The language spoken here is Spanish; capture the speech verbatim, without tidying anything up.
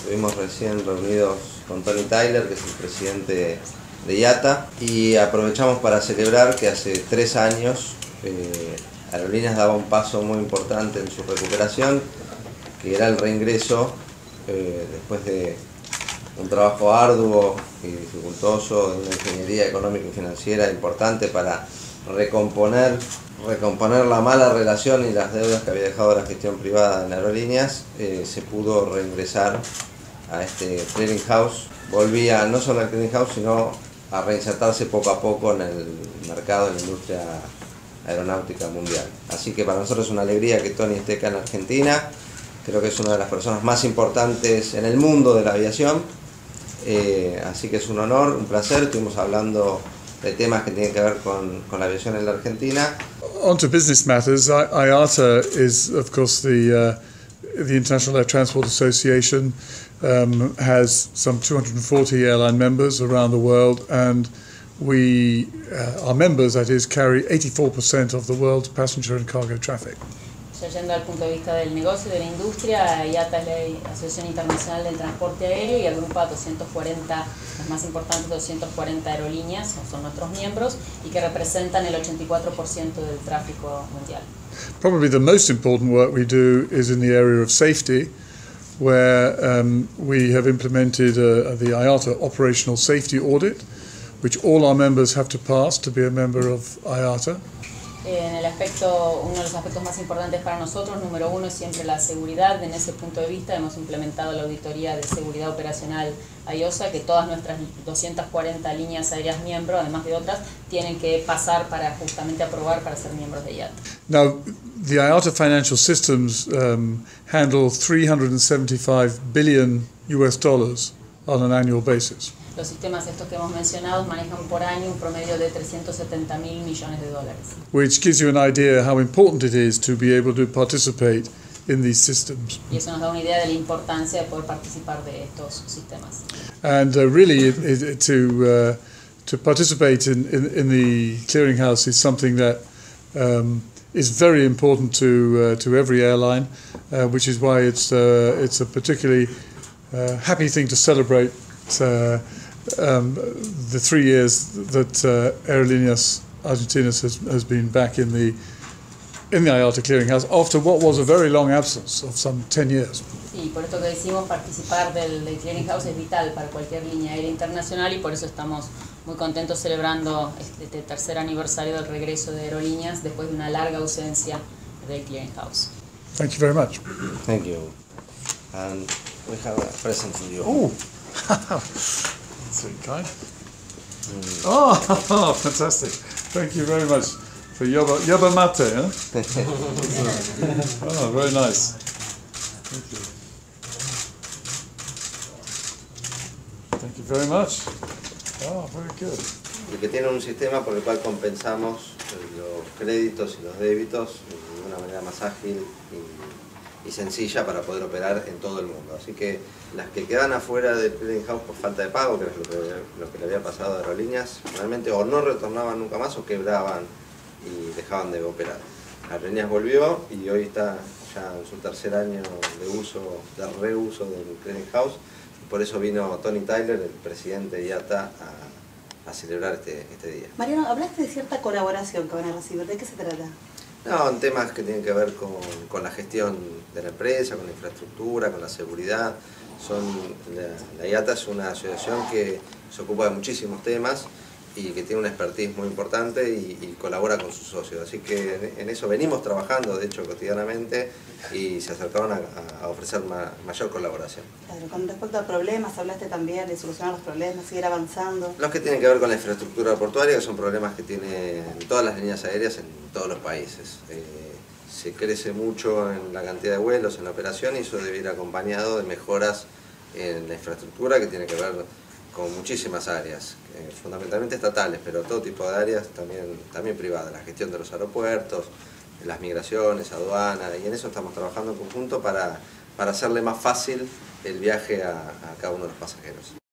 Estuvimos recién reunidos con Tony Tyler, que es el presidente de I A T A, y aprovechamos para celebrar que hace tres años eh, Aerolíneas daba un paso muy importante en su recuperación, que era el reingreso eh, después de un trabajo arduo y dificultoso, de una ingeniería económica y financiera importante para recomponer, recomponer la mala relación y las deudas que había dejado la gestión privada en Aerolíneas. Eh, se pudo reingresar a este clearing house, volvía no solo al clearing house, sino a reinsertarse poco a poco en el mercado, en la industria aeronáutica mundial. Así que para nosotros es una alegría que Tony esté acá en Argentina. Creo que es una de las personas más importantes en el mundo de la aviación, eh, así que es un honor, un placer. Estuvimos hablando de temas que tienen que ver con, con la aviación en la Argentina. On to business matters. I A T A is, of course, the uh, the International Air Transport Association. Um, has some two hundred forty airline members around the world, and we, uh, our members, that is, carry eighty-four percent of the world's passenger and cargo traffic. Yendo al punto de vista del negocio, de la industria, I A T A es la Asociación Internacional del Transporte Aéreo y agrupa doscientas cuarenta, las más importantes doscientas cuarenta aerolíneas, son nuestros miembros, y que representan el ochenta y cuatro por ciento del tráfico mundial. Probably the most important work we do is in the area of safety, where um, we have implemented uh, the I A T A operational safety audit, which all our members have to pass to be a member of I A T A. En el aspecto, uno de los aspectos más importantes para nosotros, número uno, es siempre la seguridad. En ese punto de vista hemos implementado la auditoría de seguridad operacional A I O S A, que todas nuestras doscientas cuarenta líneas aéreas miembros, además de otras, tienen que pasar para justamente aprobar para ser miembros de I A T A. Now, the I A T A financial systems um, handle three hundred seventy-five billion U S dollars on an annual basis. Los sistemas estos que hemos mencionado manejan por año un promedio de trescientos setenta mil millones de dólares. Which gives you an idea how important it is to be able to participate in these systems. Y eso nos da una idea de la importancia de poder participar de estos sistemas. And uh, really, it, it, to uh, to participate in, in in the clearinghouse is something that um, is very important to uh, to every airline, uh, which is why it's uh, it's a particularly uh, happy thing to celebrate. Uh, Um, the three years that uh, Aerolíneas Argentinas has, has been back in the in the I A T A clearinghouse after what was a very long absence of some ten years. Sí, por esto que decimos, participar del, del clearinghouse es vital para cualquier línea aérea internacional, y por eso estamos muy contentos celebrando este tercer aniversario del regreso de Aerolíneas después de una larga ausencia del clearinghouse. Thank you very much. Thank you. And we have a present for you. Oh. Sweet kind. Mm. Oh, fantastic. Thank you very much for yerba, yerba mate, huh? Oh, very nice. Thank you. Thank you very much. Oh, very good. Y que tiene un sistema por el cual compensamos los créditos y los débitos de una manera más ágil y, y sencilla para poder operar en todo el mundo. Así que las que quedan afuera del clearing house por falta de pago, que es lo que, lo que le había pasado a Aerolíneas, realmente o no retornaban nunca más o quebraban y dejaban de operar. Aerolíneas volvió y hoy está ya en su tercer año de uso, de reuso del clearing house. Y por eso vino Tony Tyler, el presidente de I A T A, a, a celebrar este, este día. Mariano, hablaste de cierta colaboración que van a recibir. ¿De qué se trata? No, en temas que tienen que ver con, con la gestión de la empresa, con la infraestructura, con la seguridad. Son, la, la I A T A es una asociación que se ocupa de muchísimos temas y que tiene una expertise muy importante y, y colabora con sus socios. Así que en, en eso venimos trabajando, de hecho, cotidianamente, y se acercaron a, a ofrecer ma, mayor colaboración. Claro, con respecto a problemas, hablaste también de solucionar los problemas, seguir avanzando. Los que tienen que ver con la infraestructura portuaria, que son problemas que tienen todas las líneas aéreas en todos los países. Eh, se crece mucho en la cantidad de vuelos, en la operación, y eso debe ir acompañado de mejoras en la infraestructura que tiene que ver con muchísimas áreas, eh, fundamentalmente estatales, pero todo tipo de áreas también, también privadas, la gestión de los aeropuertos, las migraciones, aduanas, y en eso estamos trabajando en conjunto para, para hacerle más fácil el viaje a, a cada uno de los pasajeros.